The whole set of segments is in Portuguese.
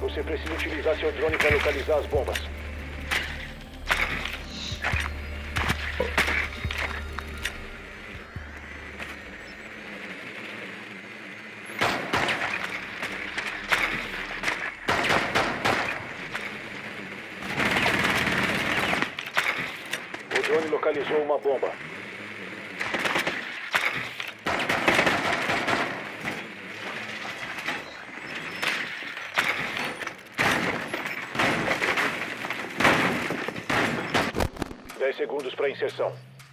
Você precisa utilizar seu drone para localizar as bombas. O drone localizou uma bomba. Segundos para inserção.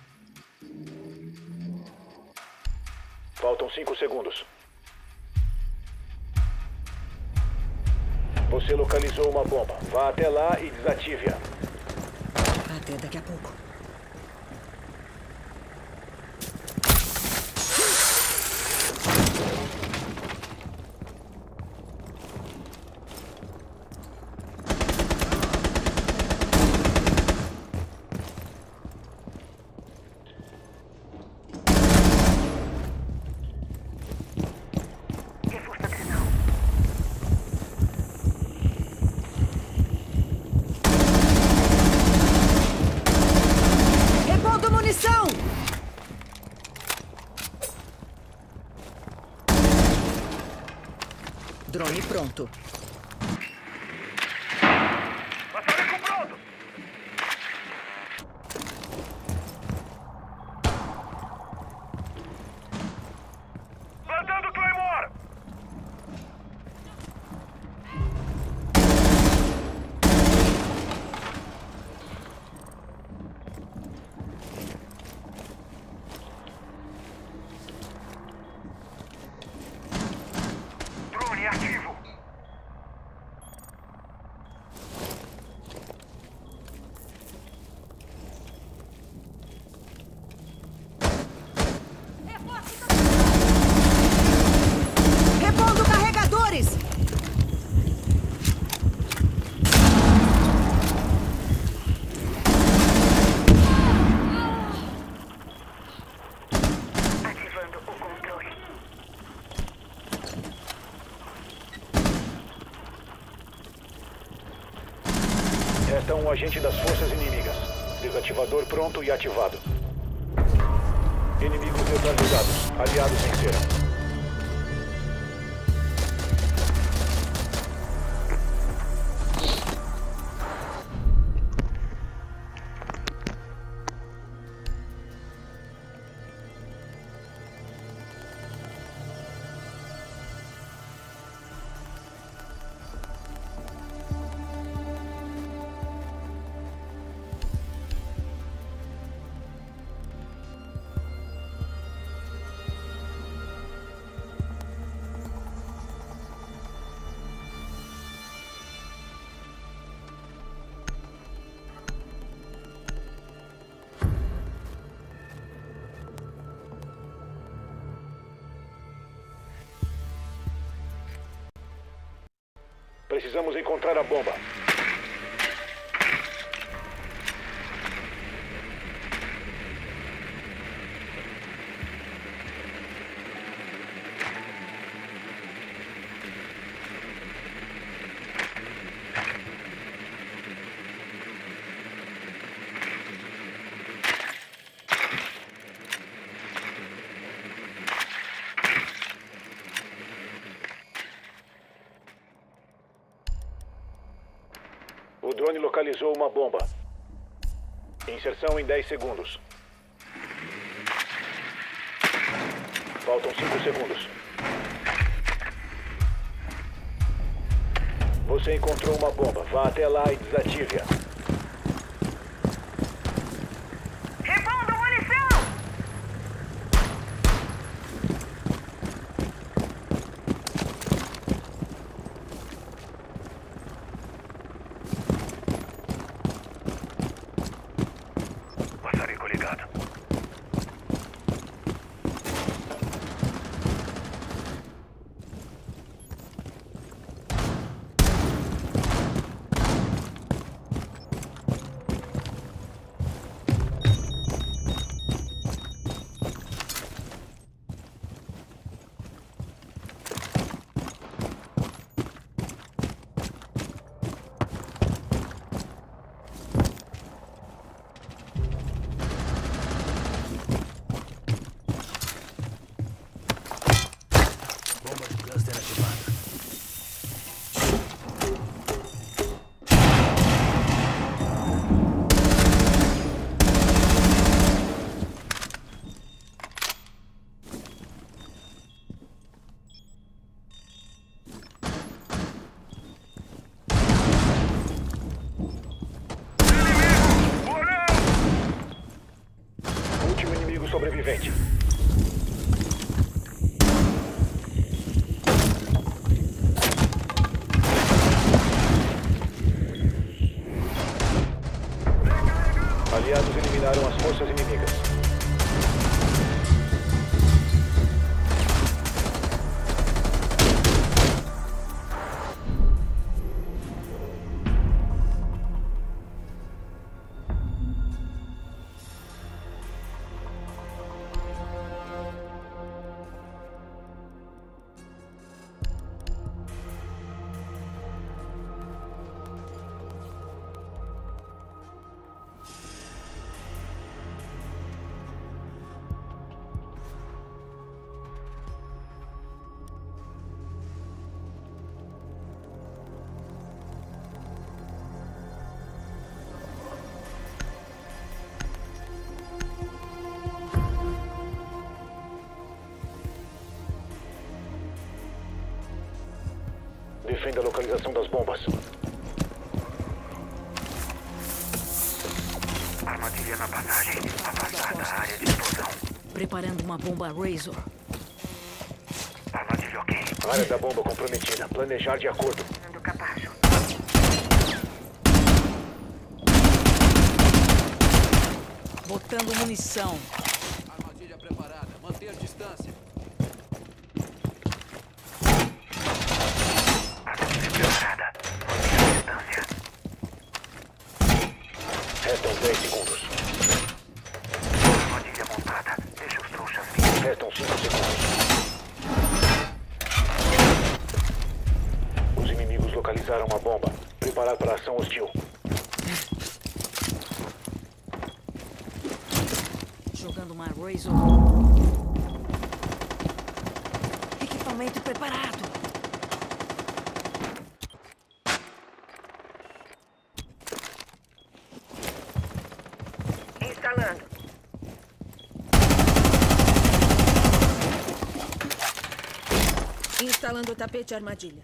Faltam 5 segundos. Você localizou uma bomba. Vá até lá e desative-a. Até daqui a pouco. Drone pronto. Maçarico pronto! Plantando Claymore! Drone ativo! Repondo carregadores! Ativando o controle. Resta um agente das forças inimigas. Desativador pronto e ativado. Inimigos neutralizados. Aliados venceram. Precisamos encontrar a bomba. O drone localizou uma bomba. Inserção em 10 segundos. Faltam 5 segundos. Você encontrou uma bomba. Vá até lá e desative-a. Repondo munição! Maçarico ligado. Aliados eliminaram as forças inimigas. Defenda a localização das bombas. Armadilha na passagem. Afastar da área de explosão. Preparando uma bomba Razor. Armadilha ok. Área da bomba comprometida. Planejar de acordo. Dando capacho. Botando munição. Armadilha preparada. Manter distância. Armadilha preparada. Manter distância. Restam 10 segundos. Armadilha montada. Deixa os trouxas vir. Restam 5 segundos. Os inimigos localizaram a bomba. Preparar para ação hostil. Jogando uma Razor. Equipamento preparado. Instalando. Instalando o tapete armadilha.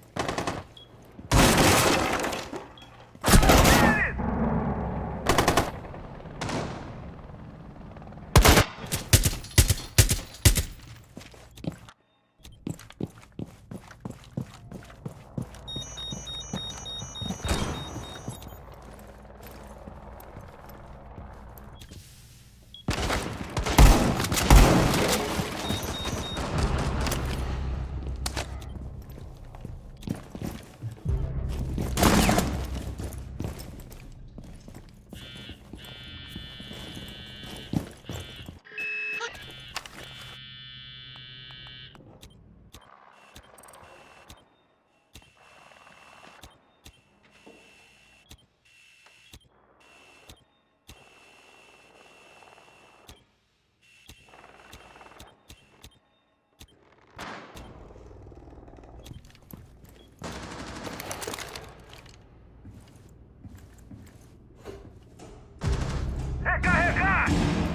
Recarregar!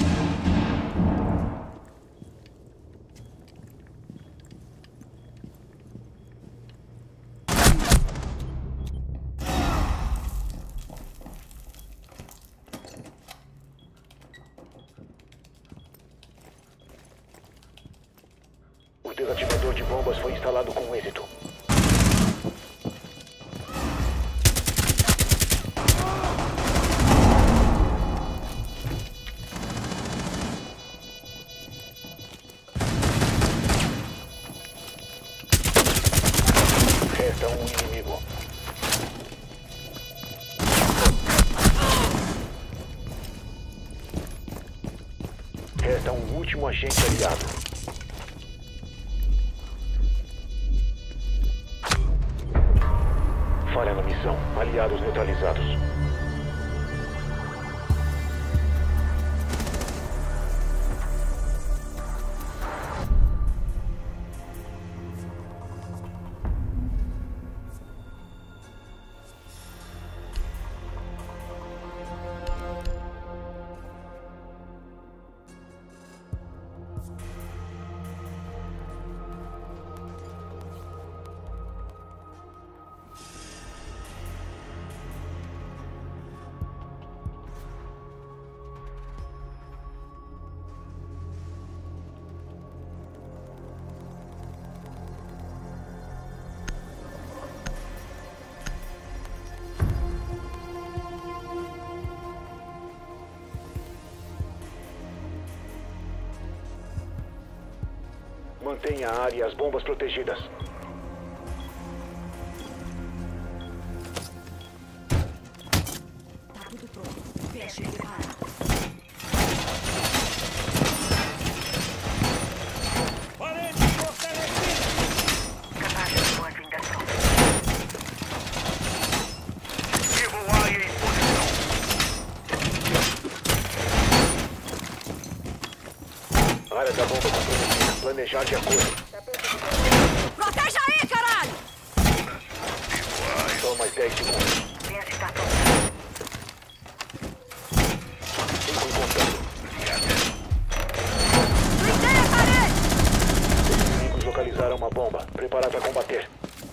O desativador de bombas foi instalado com êxito. Resta um inimigo. Resta um último agente aliado. Falha na missão. Aliados neutralizados. Mantenha a área e as bombas protegidas. Tá tudo pronto. Feche e prepara. Capaz de boas-vindas prontas. Vivo área em posição. Área da bomba comprometida. Planejar de acordo. Proteja aí, caralho! Só mais 10 segundos. Vence está pronta. 5 em contato. Blindei a parede! Inimigos localizaram uma bomba. Preparar para combater.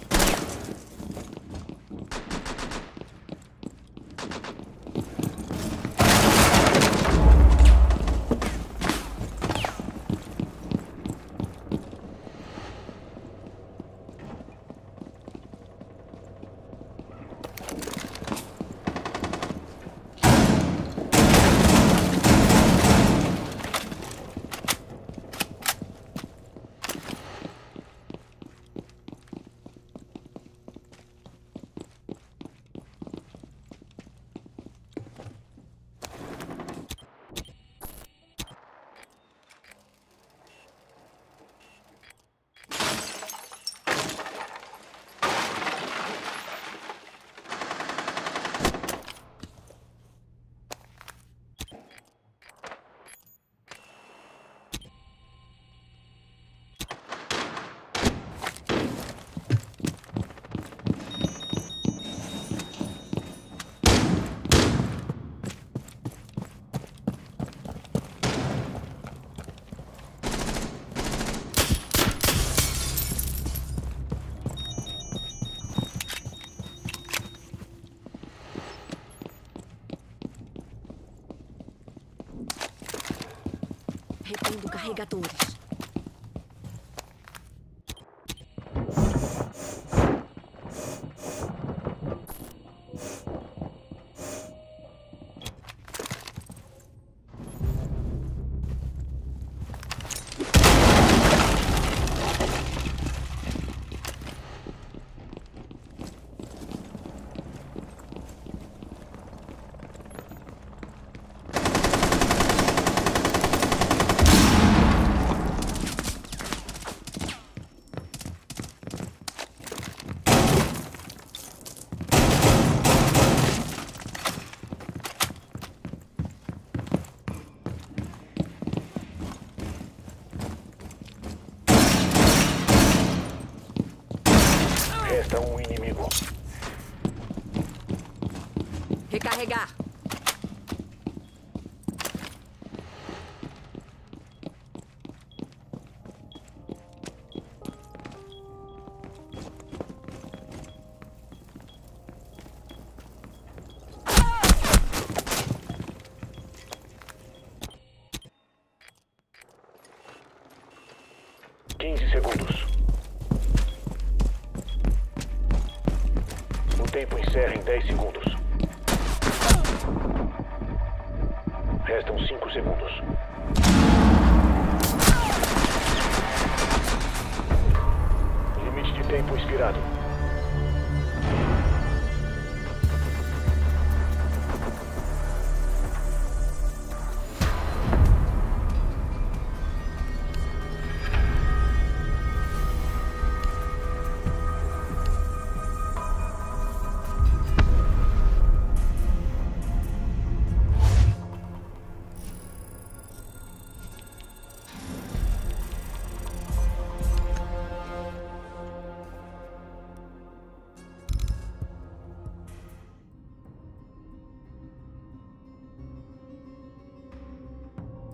Retendo carregadores. Resta um inimigo. Recarregar. Segundos. O tempo encerra em 10 segundos.